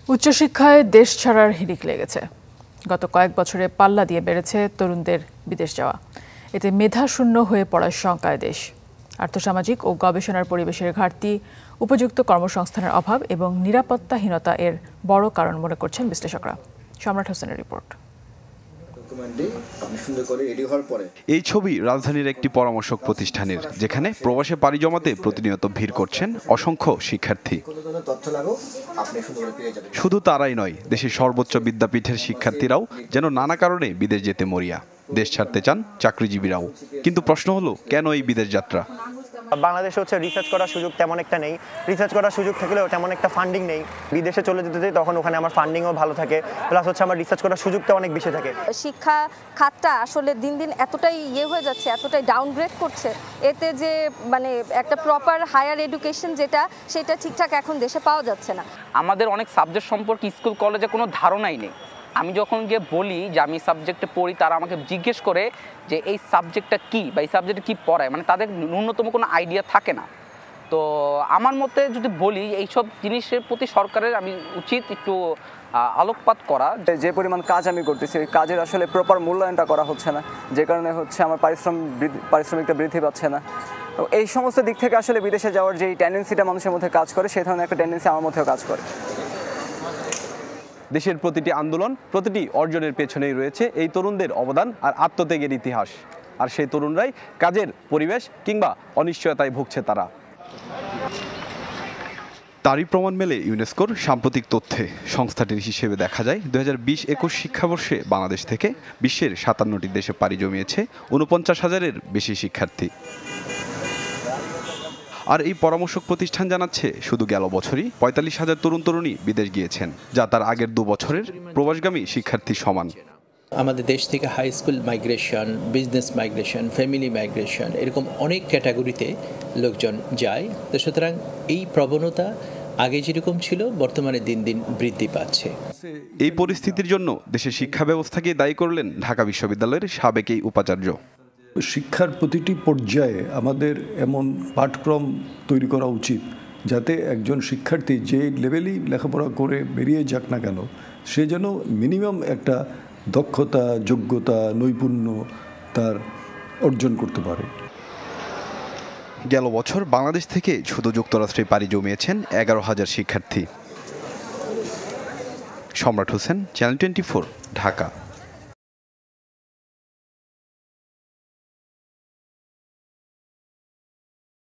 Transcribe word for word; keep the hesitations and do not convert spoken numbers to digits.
উচ্চশিক্ষায় দেশ ছাড়ার হিড়িক লেগেছে। গত কয়েক বছরে পাল্লা দিয়ে বেড়েছে তরুণদের বিদেশ যাওয়া। এতে মেধাশূন্য হয়ে পড়ার শঙ্কায় দেশ। আর্থসামাজিক ও গবেষণার পরিবেশের ঘাটতি, উপযুক্ত কর্মসংস্থানের অভাব এবং নিরাপত্তাহীনতা এর বড় কারণ মনে করছেন বিশ্লেষকরা। সম্রাট হোসেনের রিপোর্ট। এই ছবি রাজধানীর একটি পরামর্শক প্রতিষ্ঠানের, যেখানে প্রবাসে পাড়ি জমাতে প্রতিনিয়ত ভিড় করছেন অসংখ্য শিক্ষার্থী। শুধু তারাই নয়, দেশের সর্বোচ্চ বিদ্যাপীঠের শিক্ষার্থীরাও যেন নানা কারণে বিদেশ যেতে মরিয়া। দেশ ছাড়তে চান চাকরিজীবীরাও। কিন্তু প্রশ্ন হলো, কেন এই বিদেশ যাত্রা? বাংলাদেশে হচ্ছে রিসার্চ করার সুযোগ তেমন একটা নেই। রিসার্চ করার সুযোগ থাকলেও তেমন একটা ফান্ডিং নেই। বিদেশে চলে যেতে চাই, তখন ওখানে আমার ফান্ডিংও ভালো থাকে, প্লাস হচ্ছে আমার রিসার্চ করার সুযোগটা অনেক বেশি থাকে। শিক্ষা খাতটা আসলে দিন দিন এতটাই ইয়ে হয়ে যাচ্ছে, এতটাই ডাউনগ্রেড করছে, এতে যে মানে একটা প্রপার হায়ার এডুকেশন যেটা, সেটা ঠিকঠাক এখন দেশে পাওয়া যাচ্ছে না। আমাদের অনেক সাবজেক্ট সম্পর্কে স্কুল কলেজে কোনো ধারণাই নেই। আমি যখন গিয়ে বলি যে আমি সাবজেক্টে পড়ি, তারা আমাকে জিজ্ঞেস করে যে এই সাবজেক্টটা কী বা এই সাবজেক্টে কী পড়ায়, মানে তাদের ন্যূনতম কোনো আইডিয়া থাকে না। তো আমার মতে যদি বলি, এইসব জিনিসের প্রতি সরকারের আমি উচিত একটু আলোকপাত করা। যে পরিমাণ কাজ আমি করতেছি, ওই কাজের আসলে প্রপার মূল্যায়নটা করা হচ্ছে না, যে কারণে হচ্ছে আমার পারিশ্রমিক পারিশ্রমিকটা বৃদ্ধি পাচ্ছে না। তো এই সমস্ত দিক থেকে আসলে বিদেশে যাওয়ার যে টেন্ডেন্সিটা মানুষের মধ্যে কাজ করে, সেই ধরনের একটা টেন্ডেন্সি আমার মধ্যেও কাজ করে। দেশের প্রতিটি আন্দোলন, প্রতিটি অর্জনের পেছনেই রয়েছে এই তরুণদের অবদান আর আত্মত্যাগের ইতিহাস। আর সেই তরুণরাই কাজের পরিবেশ কিংবা অনিশ্চয়তায় ভুগছে তারা। তারই প্রমাণ মেলে ইউনেস্কোর সাম্প্রতিক তথ্যে। সংস্থাটির হিসেবে দেখা যায়, দুই হাজার বিশ একুশ শিক্ষাবর্ষে বাংলাদেশ থেকে বিশ্বের সাতান্নটি দেশে পাড়ি জমিয়েছে ঊনপঞ্চাশ হাজারের বেশি শিক্ষার্থী। আর এই পরামর্শক প্রতিষ্ঠান জানাচ্ছে, শুধু গেল বছরই পঁয়তাল্লিশ হাজার তরুণ তরুণী বিদেশ গিয়েছেন, যা তার আগের দু বছরের প্রবাসগামী শিক্ষার্থীর সমান। আমাদের দেশ থেকে high school migration, business migration, family migration, এরকম অনেক ক্যাটাগরিতে লোকজন যায়। তো সুতরাং এই প্রবণতা আগে যেরকম ছিল, বর্তমানে দিন দিন বৃদ্ধি পাচ্ছে। এই পরিস্থিতির জন্য দেশের শিক্ষা ব্যবস্থাকে দায়ী করলেন ঢাকা বিশ্ববিদ্যালয়ের সাবেক এই উপাচার্য। শিক্ষার প্রতিটি পর্যায়ে আমাদের এমন পাঠক্রম তৈরি করা উচিত, যাতে একজন শিক্ষার্থী যে লেভেলই লেখাপড়া করে বেরিয়ে যাক না কেন, সে যেন মিনিমাম একটা দক্ষতা, যোগ্যতা, নৈপুণ্য তার অর্জন করতে পারে। গেল বছর বাংলাদেশ থেকে শুধু যুক্তরাষ্ট্রে পাড়ি জমিয়েছেন এগারো হাজার শিক্ষার্থী। Samrat Hossain, channel twenty four, Dhaka.